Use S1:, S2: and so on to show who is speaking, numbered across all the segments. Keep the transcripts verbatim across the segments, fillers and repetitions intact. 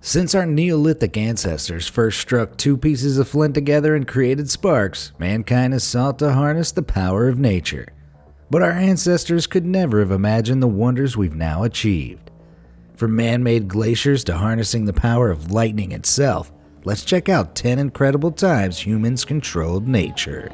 S1: Since our Neolithic ancestors first struck two pieces of flint together and created sparks, mankind has sought to harness the power of nature. But our ancestors could never have imagined the wonders we've now achieved. From man-made glaciers to harnessing the power of lightning itself, let's check out ten incredible times humans controlled nature.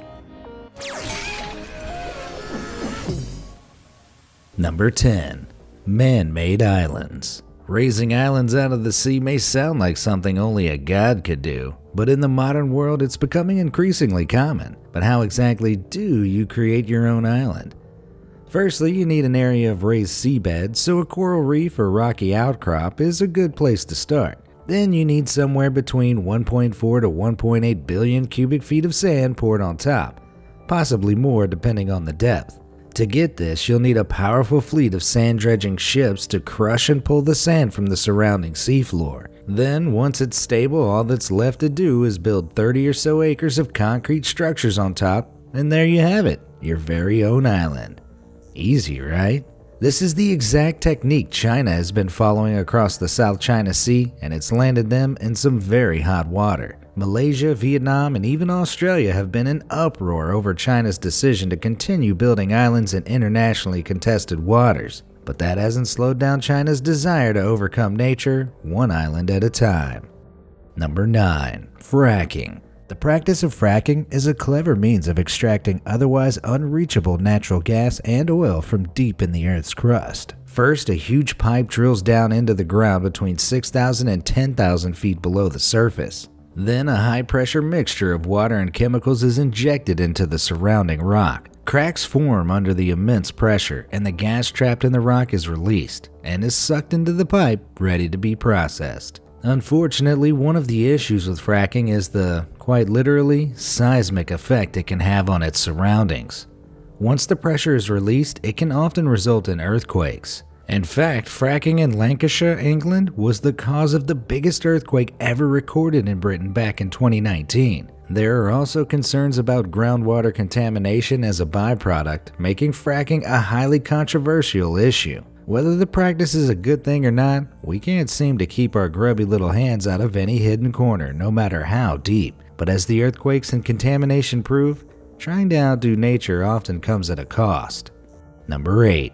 S1: Number ten. Man-made islands. Raising islands out of the sea may sound like something only a god could do, but in the modern world it's becoming increasingly common. But how exactly do you create your own island? Firstly, you need an area of raised seabed, so a coral reef or rocky outcrop is a good place to start. Then you need somewhere between one point four to one point eight billion cubic feet of sand poured on top, possibly more depending on the depth. To get this, you'll need a powerful fleet of sand dredging ships to crush and pull the sand from the surrounding seafloor. Then, once it's stable, all that's left to do is build thirty or so acres of concrete structures on top, and there you have it, your very own island. Easy, right? This is the exact technique China has been following across the South China Sea, and it's landed them in some very hot water. Malaysia, Vietnam, and even Australia have been in uproar over China's decision to continue building islands in internationally contested waters. But that hasn't slowed down China's desire to overcome nature, one island at a time. Number nine. Fracking. The practice of fracking is a clever means of extracting otherwise unreachable natural gas and oil from deep in the Earth's crust. First, a huge pipe drills down into the ground between six thousand and ten thousand feet below the surface. Then a high-pressure mixture of water and chemicals is injected into the surrounding rock. Cracks form under the immense pressure, and the gas trapped in the rock is released and is sucked into the pipe, ready to be processed. Unfortunately, one of the issues with fracking is the, quite literally, seismic effect it can have on its surroundings. Once the pressure is released, it can often result in earthquakes. In fact, fracking in Lancashire, England, was the cause of the biggest earthquake ever recorded in Britain back in twenty nineteen. There are also concerns about groundwater contamination as a byproduct, making fracking a highly controversial issue. Whether the practice is a good thing or not, we can't seem to keep our grubby little hands out of any hidden corner, no matter how deep. But as the earthquakes and contamination prove, trying to outdo nature often comes at a cost. Number eight.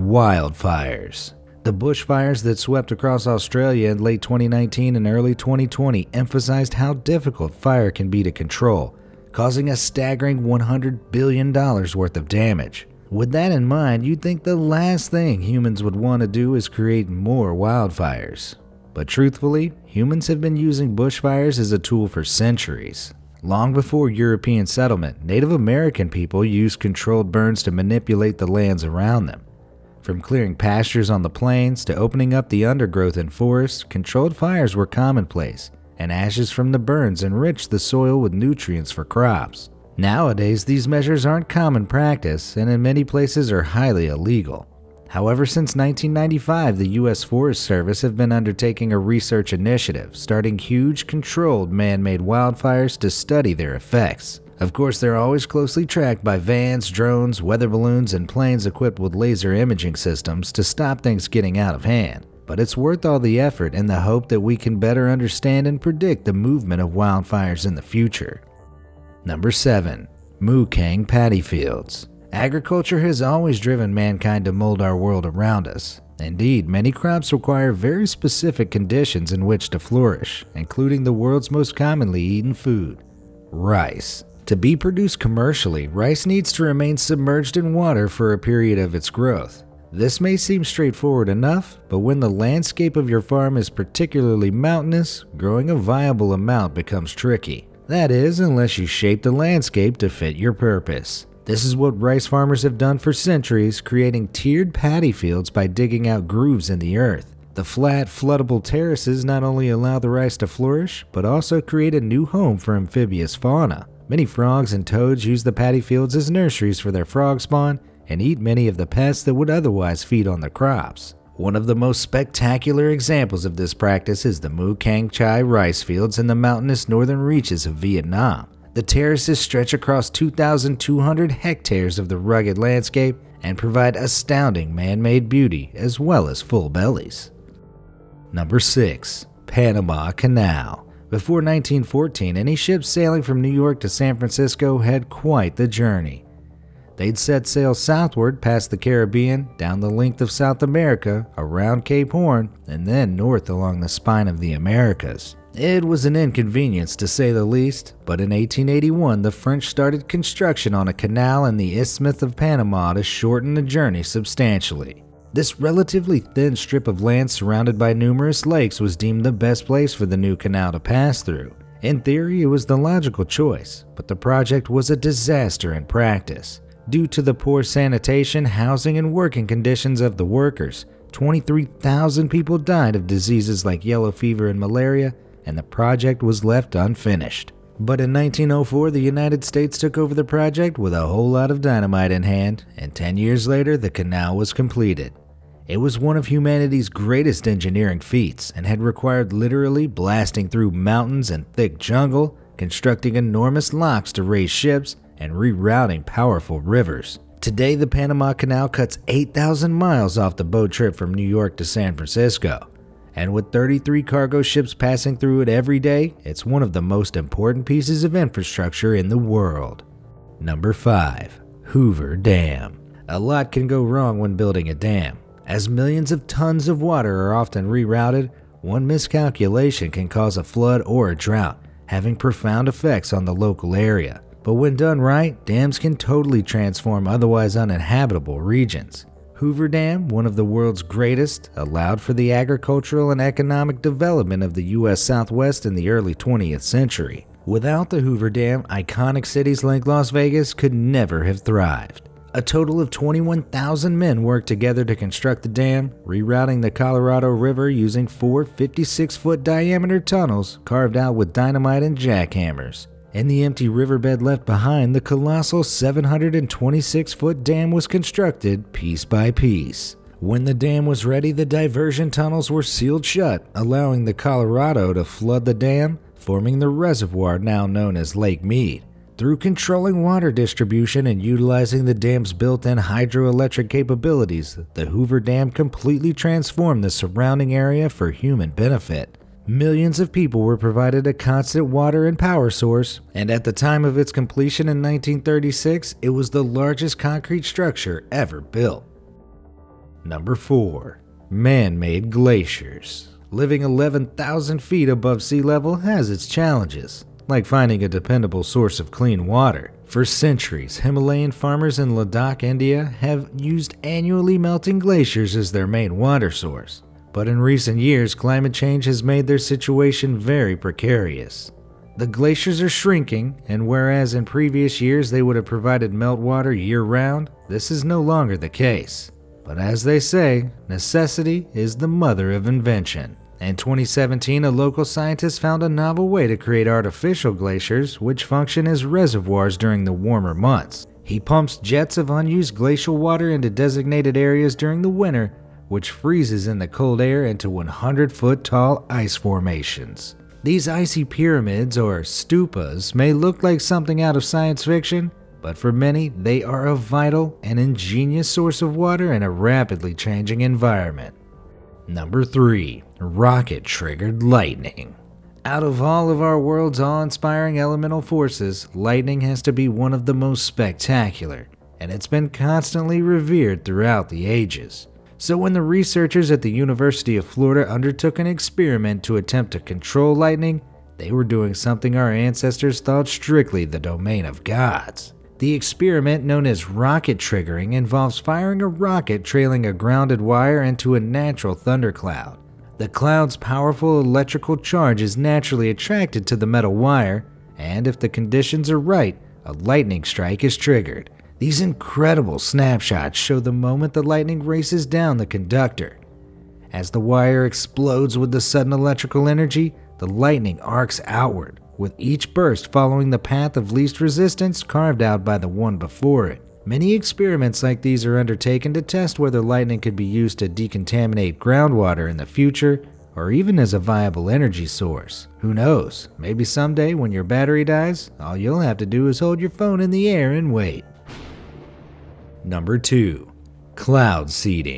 S1: Wildfires. The bushfires that swept across Australia in late twenty nineteen and early twenty twenty emphasized how difficult fire can be to control, causing a staggering one hundred billion dollars worth of damage. With that in mind, you'd think the last thing humans would want to do is create more wildfires. But truthfully, humans have been using bushfires as a tool for centuries. Long before European settlement, Native American people used controlled burns to manipulate the lands around them. From clearing pastures on the plains to opening up the undergrowth in forests, controlled fires were commonplace, and ashes from the burns enriched the soil with nutrients for crops. Nowadays, these measures aren't common practice and in many places are highly illegal. However, since nineteen ninety-five, the U S Forest Service have been undertaking a research initiative, starting huge controlled man-made wildfires to study their effects. Of course, they're always closely tracked by vans, drones, weather balloons, and planes equipped with laser imaging systems to stop things getting out of hand. But it's worth all the effort in the hope that we can better understand and predict the movement of wildfires in the future. Number seven. CANG paddy fields. Agriculture has always driven mankind to mold our world around us. Indeed, many crops require very specific conditions in which to flourish, including the world's most commonly eaten food, rice. To be produced commercially, rice needs to remain submerged in water for a period of its growth. This may seem straightforward enough, but when the landscape of your farm is particularly mountainous, growing a viable amount becomes tricky. That is, unless you shape the landscape to fit your purpose. This is what rice farmers have done for centuries, creating tiered paddy fields by digging out grooves in the earth. The flat, floodable terraces not only allow the rice to flourish, but also create a new home for amphibious fauna. Many frogs and toads use the paddy fields as nurseries for their frog spawn and eat many of the pests that would otherwise feed on the crops. One of the most spectacular examples of this practice is the Mu Cang Chai rice fields in the mountainous northern reaches of Vietnam. The terraces stretch across two thousand two hundred hectares of the rugged landscape and provide astounding man-made beauty as well as full bellies. Number six. Panama Canal. Before nineteen fourteen, any ship sailing from New York to San Francisco had quite the journey. They'd set sail southward past the Caribbean, down the length of South America, around Cape Horn, and then north along the spine of the Americas. It was an inconvenience to say the least, but in eighteen eighty-one the French started construction on a canal in the Isthmus of Panama to shorten the journey substantially. This relatively thin strip of land surrounded by numerous lakes was deemed the best place for the new canal to pass through. In theory, it was the logical choice, but the project was a disaster in practice. Due to the poor sanitation, housing, and working conditions of the workers, twenty-three thousand people died of diseases like yellow fever and malaria, and the project was left unfinished. But in nineteen oh four, the United States took over the project with a whole lot of dynamite in hand, and ten years later, the canal was completed. It was one of humanity's greatest engineering feats and had required literally blasting through mountains and thick jungle, constructing enormous locks to raise ships, and rerouting powerful rivers. Today, the Panama Canal cuts eight thousand miles off the boat trip from New York to San Francisco. And with thirty-three cargo ships passing through it every day, it's one of the most important pieces of infrastructure in the world. Number five. Hoover Dam. A lot can go wrong when building a dam. As millions of tons of water are often rerouted, one miscalculation can cause a flood or a drought, having profound effects on the local area. But when done right, dams can totally transform otherwise uninhabitable regions. Hoover Dam, one of the world's greatest, allowed for the agricultural and economic development of the U S Southwest in the early twentieth century. Without the Hoover Dam, iconic cities like Las Vegas could never have thrived. A total of twenty-one thousand men worked together to construct the dam, rerouting the Colorado River using four fifty-six foot diameter tunnels carved out with dynamite and jackhammers. In the empty riverbed left behind, the colossal seven hundred twenty-six foot dam was constructed piece by piece. When the dam was ready, the diversion tunnels were sealed shut, allowing the Colorado to flood the dam, forming the reservoir now known as Lake Mead. Through controlling water distribution and utilizing the dam's built-in hydroelectric capabilities, the Hoover Dam completely transformed the surrounding area for human benefit. Millions of people were provided a constant water and power source, and at the time of its completion in nineteen thirty-six, it was the largest concrete structure ever built. Number four. Man-made glaciers. Living eleven thousand feet above sea level has its challenges, like finding a dependable source of clean water. For centuries, Himalayan farmers in Ladakh, India, have used annually melting glaciers as their main water source. But in recent years, climate change has made their situation very precarious. The glaciers are shrinking, and whereas in previous years they would have provided meltwater year-round, this is no longer the case. But as they say, necessity is the mother of invention. In twenty seventeen, a local scientist found a novel way to create artificial glaciers which function as reservoirs during the warmer months. He pumps jets of unused glacial water into designated areas during the winter, which freezes in the cold air into one hundred foot tall ice formations. These icy pyramids, or stupas, may look like something out of science fiction, but for many, they are a vital and ingenious source of water in a rapidly changing environment. Number three. Rocket-triggered lightning. Out of all of our world's awe-inspiring elemental forces, lightning has to be one of the most spectacular, and it's been constantly revered throughout the ages. So when the researchers at the University of Florida undertook an experiment to attempt to control lightning, they were doing something our ancestors thought strictly the domain of gods. The experiment, known as rocket triggering, involves firing a rocket trailing a grounded wire into a natural thundercloud. The cloud's powerful electrical charge is naturally attracted to the metal wire, and if the conditions are right, a lightning strike is triggered. These incredible snapshots show the moment the lightning races down the conductor. As the wire explodes with the sudden electrical energy, the lightning arcs outward, with each burst following the path of least resistance carved out by the one before it. Many experiments like these are undertaken to test whether lightning could be used to decontaminate groundwater in the future, or even as a viable energy source. Who knows, maybe someday when your battery dies, all you'll have to do is hold your phone in the air and wait. Number two. Cloud seeding.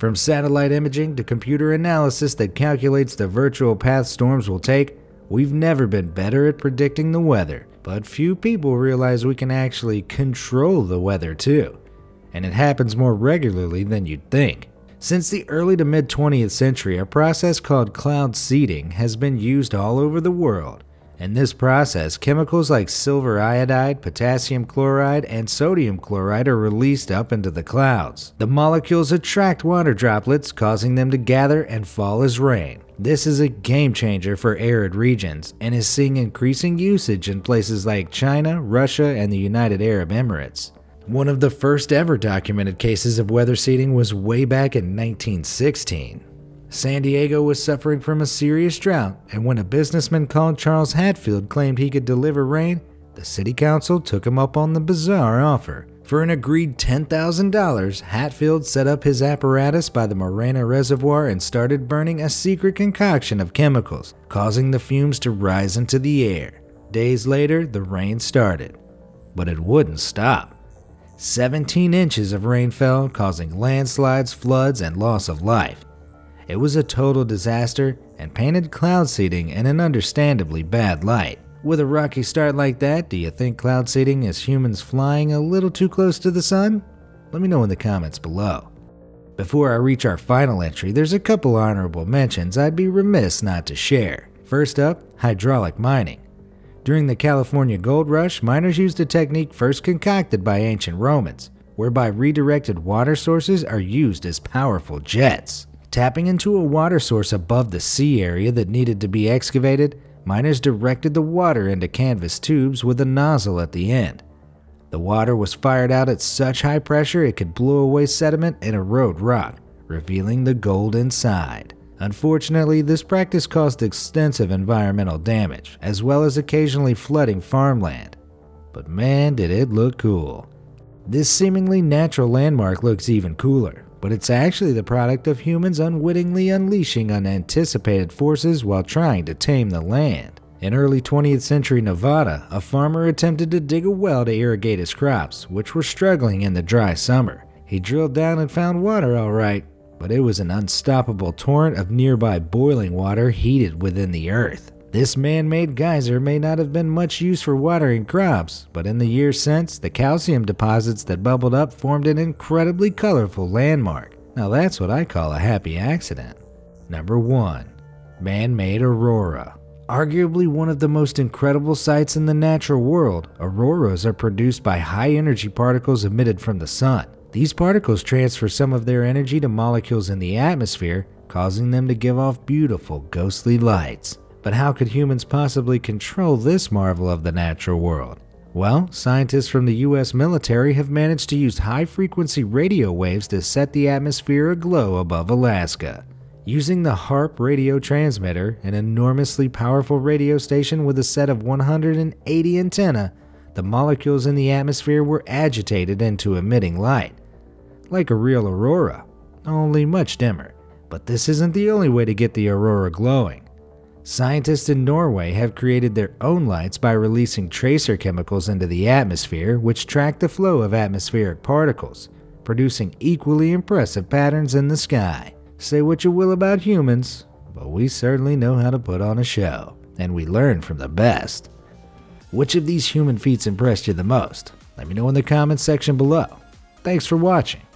S1: From satellite imaging to computer analysis that calculates the virtual path storms will take, we've never been better at predicting the weather. But few people realize we can actually control the weather too. And it happens more regularly than you'd think. Since the early to mid twentieth century, a process called cloud seeding has been used all over the world. In this process, chemicals like silver iodide, potassium chloride, and sodium chloride are released up into the clouds. The molecules attract water droplets, causing them to gather and fall as rain. This is a game changer for arid regions and is seeing increasing usage in places like China, Russia, and the United Arab Emirates. One of the first ever documented cases of weather seeding was way back in nineteen sixteen. San Diego was suffering from a serious drought, and when a businessman called Charles Hatfield claimed he could deliver rain, the city council took him up on the bizarre offer. For an agreed ten thousand dollars, Hatfield set up his apparatus by the Morena Reservoir and started burning a secret concoction of chemicals, causing the fumes to rise into the air. Days later, the rain started, but it wouldn't stop. seventeen inches of rain fell, causing landslides, floods, and loss of life. It was a total disaster and painted cloud seeding in an understandably bad light. With a rocky start like that, do you think cloud seeding is humans flying a little too close to the sun? Let me know in the comments below. Before I reach our final entry, there's a couple honorable mentions I'd be remiss not to share. First up, hydraulic mining. During the California Gold Rush, miners used a technique first concocted by ancient Romans, whereby redirected water sources are used as powerful jets. Tapping into a water source above the sea area that needed to be excavated, miners directed the water into canvas tubes with a nozzle at the end. The water was fired out at such high pressure it could blow away sediment and erode rock, revealing the gold inside. Unfortunately, this practice caused extensive environmental damage, as well as occasionally flooding farmland. But man, did it look cool. This seemingly natural landmark looks even cooler, but it's actually the product of humans unwittingly unleashing unanticipated forces while trying to tame the land. In early twentieth century Nevada, a farmer attempted to dig a well to irrigate his crops, which were struggling in the dry summer. He drilled down and found water all right, but it was an unstoppable torrent of nearby boiling water heated within the earth. This man-made geyser may not have been much use for watering crops, but in the years since, the calcium deposits that bubbled up formed an incredibly colorful landmark. Now that's what I call a happy accident. Number one. Man-made aurora. Arguably one of the most incredible sights in the natural world, auroras are produced by high-energy particles emitted from the sun. These particles transfer some of their energy to molecules in the atmosphere, causing them to give off beautiful, ghostly lights. But how could humans possibly control this marvel of the natural world? Well, scientists from the U S military have managed to use high-frequency radio waves to set the atmosphere aglow above Alaska. Using the HAARP radio transmitter, an enormously powerful radio station with a set of one hundred eighty antennae, the molecules in the atmosphere were agitated into emitting light. Like a real aurora, only much dimmer. But this isn't the only way to get the aurora glowing. Scientists in Norway have created their own lights by releasing tracer chemicals into the atmosphere, which track the flow of atmospheric particles, producing equally impressive patterns in the sky. Say what you will about humans, but we certainly know how to put on a show, and we learn from the best. Which of these human feats impressed you the most? Let me know in the comments section below. Thanks for watching.